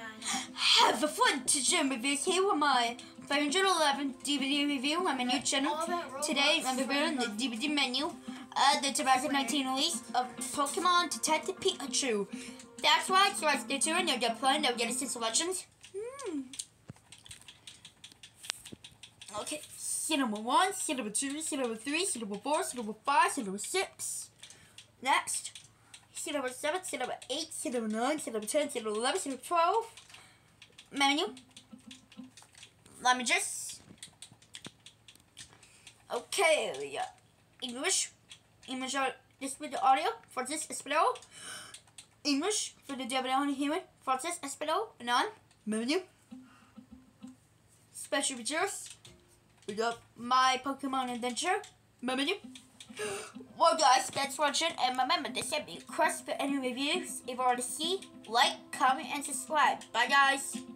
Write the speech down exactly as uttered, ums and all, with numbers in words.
Yeah, I know. Have a fun to gym reviews here with my five hundred eleven D V D review on my new channel. Today I'm reviewing the D V D menu of the two thousand nineteen release of Pokemon Detective Pikachu. That's right, so I stay tuned, you'll get playing, you'll get a six selections. Hmm. Okay, seat number one, seat number two, seat number three, seat number four, seat number five, seat number six. Next. Seat number seven, seat number eight, seat number nine, seat number ten, seat number eleven, seat number twelve. Menu. Let me just. Okay, we got English. English are this with the audio. Francis Espero. English for the Japanese human. Francis Espero. Non. Menu. Special features. We got My Pokemon Adventure. Menu. Well guys, thanks for watching, and remember to send me requests for any reviews. If you want to see, like, comment, and subscribe. Bye guys!